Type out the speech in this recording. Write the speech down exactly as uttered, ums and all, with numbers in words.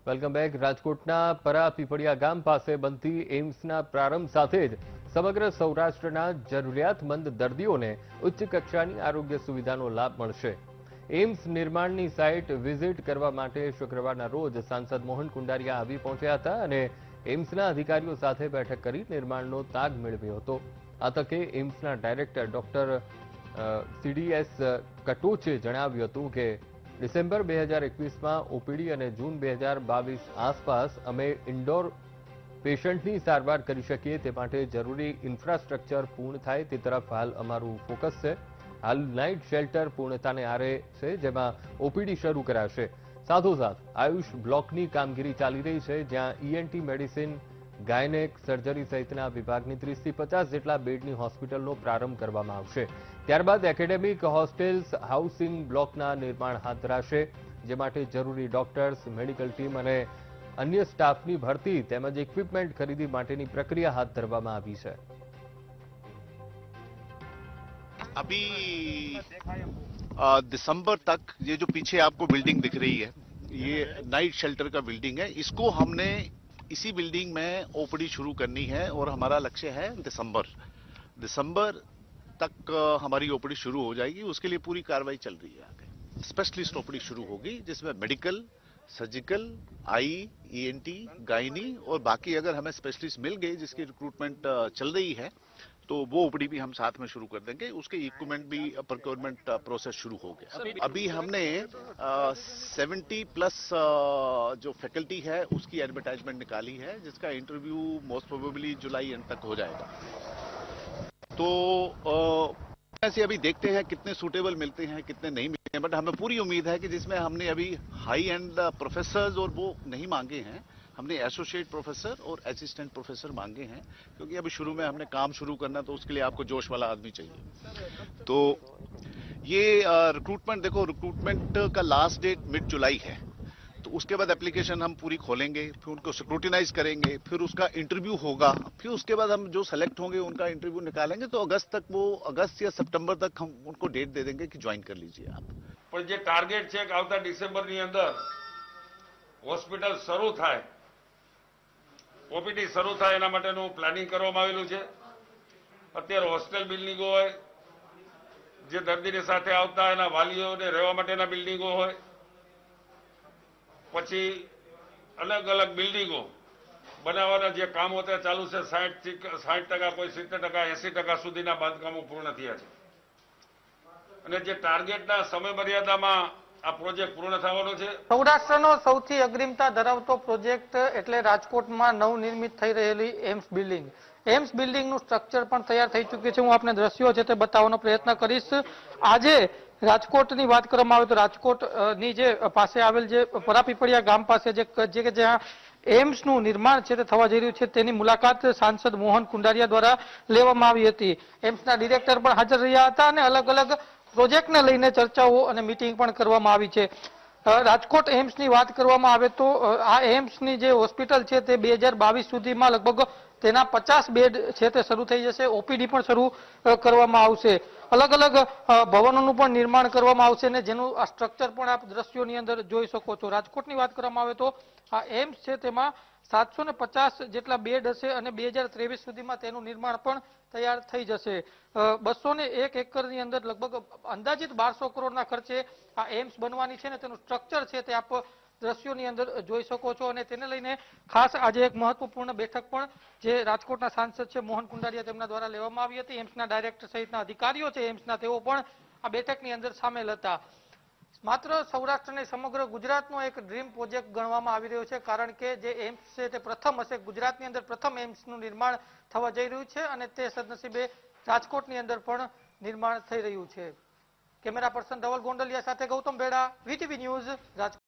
Welcome back. રાજકોટના પરાપીપળિયા ગામ પાસે બનતી એમ્સના પ્રારંભ સાથે જ સમગ્ર સૌરાષ્ટ્રના જરૂરિયાતમંદ દર્દીઓને ઉચ્ચ કક્ષાની આરોગ્ય સુવિધાનો લાભ મળશે. એમ્સ નિર્માણની સાઇટ વિઝિટ કરવા માટે શુક્રવારના રોજ સાંસદ મોહન કુંડારિયા આવી પહોંચ્યા હતા અને એમ્સના અધિકારીઓ સાથે બેઠક કરી નિર્માણનો તાગ મેળવ્યો હતો. આ તકે એમ્સના ડાયરેક્ટર ડોક્ટર સીડીએસ કટોચે જણાવ્યું હતું કે ડિસેમ્બર બે હજાર એકવીસમાં ઓપીડી અને જૂન બે હજાર બાવીસ આસપાસ અમે ઇન્ડોર પેશન્ટની સારવાર કરી શકીએ તે માટે જરૂરી ઇન્ફ્રાસ્ટ્રક્ચર પૂર્ણ થાય તે તરફ હાલ અમારું ફોકસ છે. હાલ નાઇટ શેલ્ટર પૂર્ણતાને આરે છે, જેમાં ઓપીડી શરૂ કરાશે. સાથોસાથ આયુષ બ્લોકની કામગીરી ચાલી રહી છે, જ્યાં ઈએનટી મેડિસિન, ગાયનેક, સર્જરી સહિતના વિભાગની ત્રીસથી પચાસ જેટલા બેડની હોસ્પિટલનો પ્રારંભ કરવામાં આવશે. ત્યારબાદ એકેડેમિક હોસ્ટેલ્સ, હાઉસિંગ બ્લોકના નિર્માણ હાથ ધરાશે, જે માટે જરૂરી ડોક્ટર્સ, મેડિકલ ટીમ અને અન્ય સ્ટાફની ભરતી તેમજ ઇક્વિપમેન્ટ ખરીદી માટેની પ્રક્રિયા હાથ ધરવામાં આવી છે. अभी दिसंबर तक ये जो पीछे आपको बिल्डिंग दिख रही है, ये नाइट शेल्टर का बिल्डिंग है. इसको हमने इसी बिल्डिंग में ओपीडी शुरू करनी है और हमारा लक्ष्य है दिसंबर दिसंबर तक हमारी ओपीडी शुरू हो जाएगी. उसके लिए पूरी कार्रवाई चल रही है. आगे स्पेशलिस्ट ओपीडी शुरू होगी, जिसमें medical, surgical, eye, ENT, gynae और बाकी अगर हमें स्पेशलिस्ट मिल गए जिसकी रिक्रूटमेंट चल रही है तो वो ओपीडी भी हम साथ में शुरू कर देंगे. उसके इक्विपमेंट भी प्रोक्योरमेंट प्रोसेस शुरू हो गया. अभी हमने सेवेंटी प्लस जो फैकल्टी है उसकी एडवर्टाइजमेंट निकाली है, जिसका इंटरव्यू मोस्ट प्रोबेबली जुलाई एंड तक हो जाएगा. तो ऐसे अभी देखते हैं कितने सूटेबल मिलते हैं, कितने नहीं मिलते हैं, बट हमें पूरी उम्मीद है कि जिसमें हमने अभी हाई एंड प्रोफेसर्स और वो नहीं मांगे हैं, हमने एसोसिएट प्रोफेसर और असिस्टेंट प्रोफेसर मांगे हैं, क्योंकि अभी शुरू में हमने काम शुरू करना तो उसके लिए आपको जोश वाला आदमी चाहिए. तो ये रिक्रूटमेंट देखो, रिक्रूटमेंट का लास्ट डेट मिड जुलाई है. तो उसके बाद एप्लीकेशन हम पूरी खोलेंगे, फिर उनको स्क्रूटिनाइज करेंगे, फिर उसका इंटरव्यू होगा, फिर उसके बाद हम जो सेलेक्ट होंगे उनका इंटरव्यू निकालेंगे. तो अगस्त तक वो अगस्त या सितंबर तक हम उनको डेट दे देंगे कि ज्वाइन कर लीजिए आप. पर जो टार्गेट है कि आवता डिसेम्बर अंदर હોસ્પિટલ શરૂ થાય, ઓપીડી શરૂ થાય એના માટેનું પ્લાનિંગ કરવામાં આવેલું છે. અત્યારે હોસ્ટેલ બિલ્ડિંગો હોય, જે દર્દીની સાથે આવતા એના વાલીઓને રહેવા માટેના બિલ્ડિંગો હોય, પછી અલગ અલગ બિલ્ડિંગો બનાવવાના જે કામો ત્યાં ચાલુ છે. સાઠ સાઠ ટકા કોઈ સિત્તેર ટકા એસી ટકા સુધીના બાંધકામો પૂર્ણ થયા છે અને જે ટાર્ગેટના સમય મર્યાદામાં આ પ્રોજેક્ટ પૂર્ણ થવાનો છે. સૌરાષ્ટ્રનો સૌથી અગ્રિમતા ધરાવતો પ્રોજેક્ટ એટલે રાજકોટમાં નવનિર્મિત થઈ રહેલી એમ્સ બિલ્ડિંગ. એમ્સ બિલ્ડિંગનું સ્ટ્રક્ચર પણ તૈયાર થઈ ચૂક્યું છે. હું આપને દ્રશ્યો છે તે બતાવવાનો પ્રયત્ન કરીશ. આજે રાજકોટની વાત કરવામાં આવે તો રાજકોટની જે પાસે આવેલ જે પરાપીપળિયા ગામ પાસે જે કે જ્યાં એમ્સનું નિર્માણ છે તે થવા જઈ રહ્યું છે, તેની મુલાકાત સાંસદ મોહન કુંડારિયા દ્વારા લેવામાં આવી હતી. એમ્સના ડિરેક્ટર પણ હાજર રહ્યા હતા અને અલગ અલગ પ્રોજેક્ટને લઈને ચર્ચાઓ અને મીટિંગ પણ કરવામાં આવી છે. રાજકોટ એમ્સની વાત કરવામાં આવે તો આ એમ્સની જે હોસ્પિટલ છે તે બે હજાર બાવીસ સુધીમાં લગભગ તેના પચાસ બેડ છે તે શરૂ થઈ જશે. ઓપીડી પણ શરૂ કરવામાં આવશે. અલગ અલગ ભવનોનું પણ નિર્માણ કરવામાં આવશે અને જેનું આ સ્ટ્રક્ચર પણ આપ દ્રશ્યોની અંદર જોઈ શકો છો. રાજકોટની વાત કરવામાં આવે તો આ એમ્સ છે તેમાં સાતસો ને પચાસ જેટલા બેડ હશે અને બે હજાર ત્રેવીસ સુધીમાં તેનું નિર્માણ પણ તૈયાર થઈ જશે. બસો ને એક એકરની અંદર લગભગ અંદાજિત બારસો કરોડના ખર્ચે આ એમ્સ બનવાની છે ને તેનું સ્ટ્રક્ચર છે તે આપ દ્રશ્યોની અંદર જોઈ શકો છો. અને તેને લઈને ખાસ આજે એક મહત્વપૂર્ણ બેઠક પણ જે રાજકોટના સાંસદ છે મોહન કુંડારિયા તેમના દ્વારા લેવામાં આવી હતી. એમ્સના ડાયરેક્ટર સહિતના અધિકારીઓ છે એમ્સના, તેઓ પણ આ બેઠકની અંદર સામેલ હતા. માત્ર સૌરાષ્ટ્ર અને સમગ્ર ગુજરાતનો એક ડ્રીમ પ્રોજેક્ટ ગણવામાં આવી રહ્યો છે, કારણ કે જે એમ્સ છે તે પ્રથમ હશે. ગુજરાતની અંદર પ્રથમ એમ્સનું નિર્માણ થવા જઈ રહ્યું છે અને તે સદનસીબે રાજકોટની અંદર પણ નિર્માણ થઈ રહ્યું છે. કેમેરા પર્સન ધવલ ગોંડલિયા સાથે ગૌતમ બેડા, વીટીવી ન્યૂઝ, રાજકોટ.